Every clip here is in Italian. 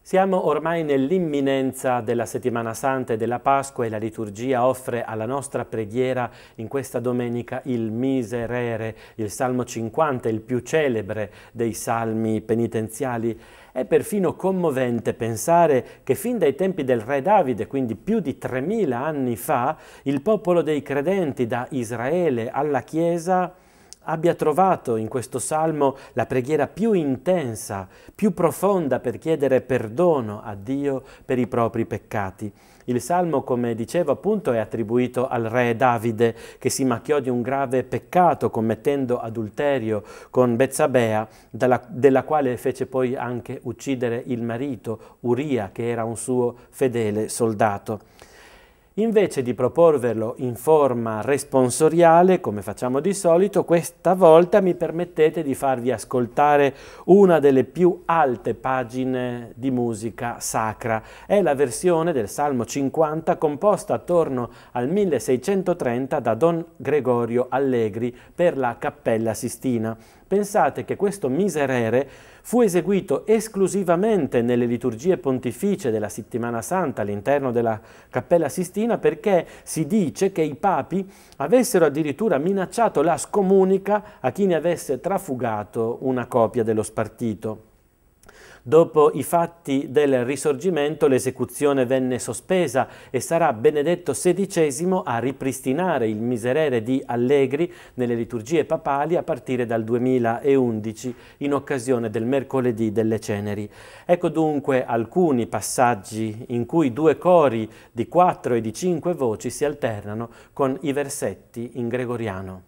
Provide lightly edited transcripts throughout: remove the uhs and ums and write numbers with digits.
Siamo ormai nell'imminenza della Settimana Santa e della Pasqua e la liturgia offre alla nostra preghiera in questa domenica il Miserere, il Salmo 50, il più celebre dei salmi penitenziali. È perfino commovente pensare che fin dai tempi del re Davide, quindi più di 3000 anni fa, il popolo dei credenti da Israele alla Chiesa abbia trovato in questo salmo la preghiera più intensa, più profonda per chiedere perdono a Dio per i propri peccati. Il salmo, come dicevo appunto, è attribuito al re Davide, che si macchiò di un grave peccato commettendo adulterio con Betsabea, della quale fece poi anche uccidere il marito Uria, che era un suo fedele soldato. Invece di proporvelo in forma responsoriale, come facciamo di solito, questa volta mi permettete di farvi ascoltare una delle più alte pagine di musica sacra. È la versione del Salmo 50 composta attorno al 1630 da Don Gregorio Allegri per la Cappella Sistina. Pensate che questo Miserere fu eseguito esclusivamente nelle liturgie pontificie della Settimana Santa all'interno della Cappella Sistina, perché si dice che i papi avessero addirittura minacciato la scomunica a chi ne avesse trafugato una copia dello spartito. Dopo i fatti del Risorgimento l'esecuzione venne sospesa e sarà Benedetto XVI a ripristinare il Miserere di Allegri nelle liturgie papali a partire dal 2011 in occasione del Mercoledì delle Ceneri. Ecco dunque alcuni passaggi in cui due cori di 4 e di 5 voci si alternano con i versetti in gregoriano.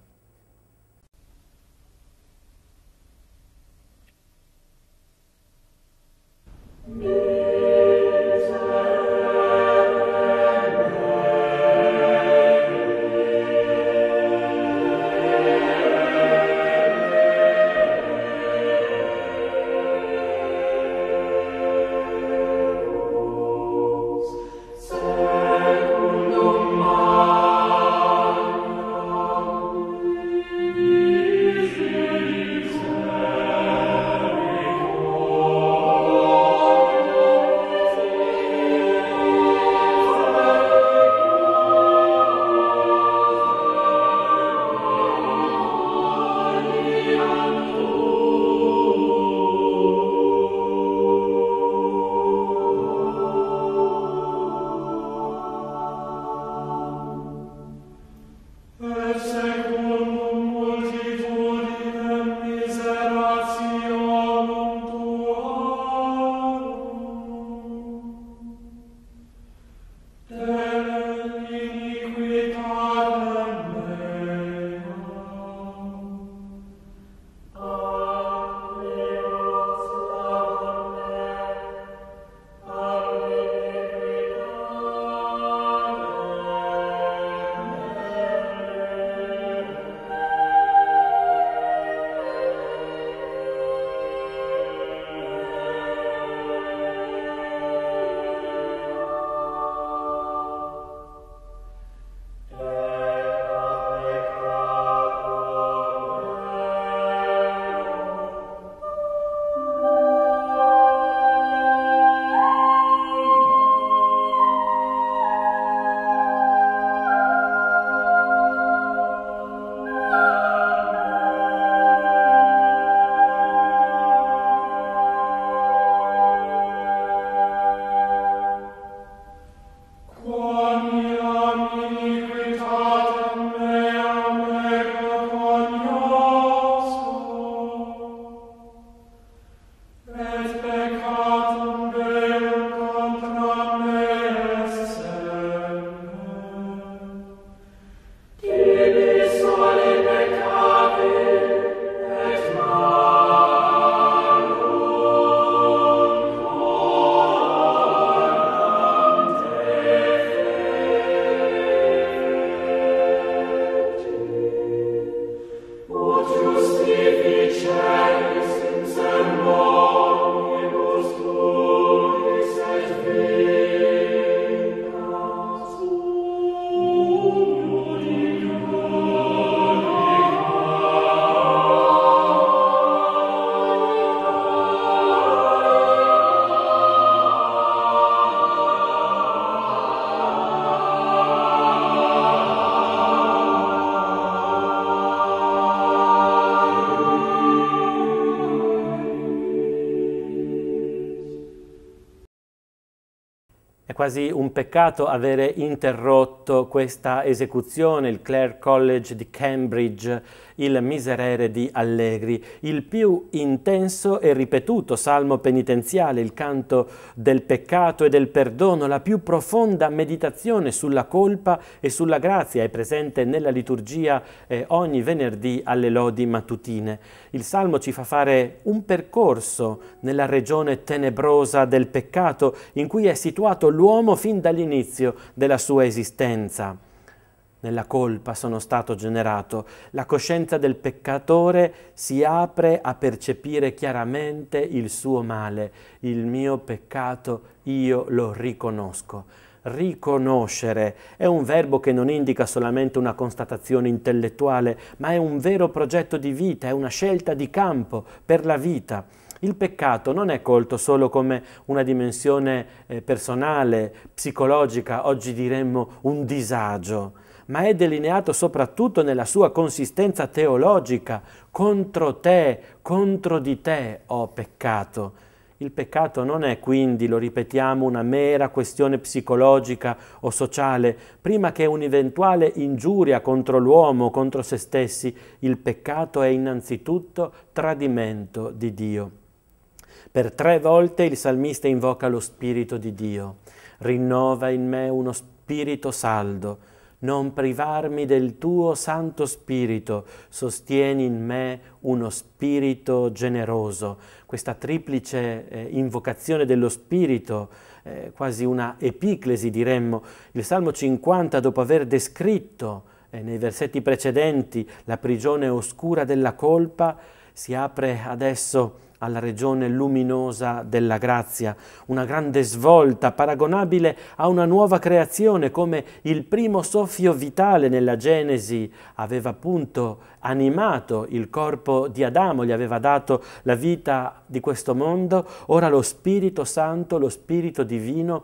È quasi un peccato avere interrotto questa esecuzione, il Clare College di Cambridge, il Miserere di Allegri, il più intenso e ripetuto salmo penitenziale, il canto del peccato e del perdono, la più profonda meditazione sulla colpa e sulla grazia, è presente nella liturgia ogni venerdì alle lodi mattutine. Il salmo ci fa fare un percorso nella regione tenebrosa del peccato in cui è situato l'uomo fin dall'inizio della sua esistenza. Nella colpa sono stato generato. La coscienza del peccatore si apre a percepire chiaramente il suo male. Il mio peccato io lo riconosco. Riconoscere è un verbo che non indica solamente una constatazione intellettuale, ma è un vero progetto di vita, è una scelta di campo per la vita. Il peccato non è colto solo come una dimensione personale, psicologica, oggi diremmo un disagio, ma è delineato soprattutto nella sua consistenza teologica. Contro te, contro di te ho peccato. Il peccato non è quindi, lo ripetiamo, una mera questione psicologica o sociale. Prima che un'eventuale ingiuria contro l'uomo, contro se stessi, il peccato è innanzitutto tradimento di Dio. Per 3 volte il salmista invoca lo Spirito di Dio. Rinnova in me uno spirito saldo. Non privarmi del tuo Santo Spirito, sostieni in me uno spirito generoso. Questa triplice invocazione dello Spirito, quasi una epiclesi diremmo. Il Salmo 50, dopo aver descritto nei versetti precedenti la prigione oscura della colpa, si apre adesso alla regione luminosa della grazia, una grande svolta paragonabile a una nuova creazione, come il primo soffio vitale nella Genesi aveva appunto animato il corpo di Adamo, gli aveva dato la vita di questo mondo. Ora lo Spirito Santo, lo Spirito Divino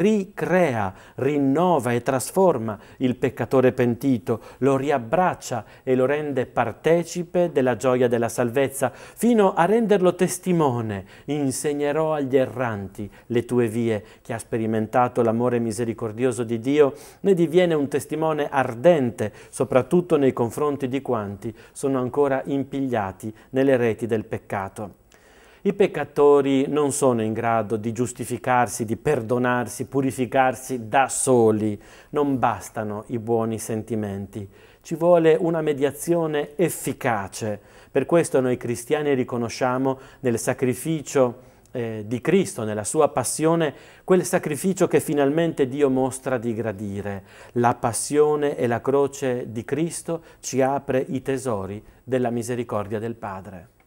ricrea, rinnova e trasforma il peccatore pentito, lo riabbraccia e lo rende partecipe della gioia della salvezza, fino a renderlo testimone. Insegnerò agli erranti le tue vie. Chi ha sperimentato l'amore misericordioso di Dio ne diviene un testimone ardente, soprattutto nei confronti di quanti sono ancora impigliati nelle reti del peccato. I peccatori non sono in grado di giustificarsi, di perdonarsi, purificarsi da soli. Non bastano i buoni sentimenti. Ci vuole una mediazione efficace. Per questo noi cristiani riconosciamo nel sacrificio di Cristo, nella sua passione, quel sacrificio che finalmente Dio mostra di gradire. La passione e la croce di Cristo ci apre i tesori della misericordia del Padre.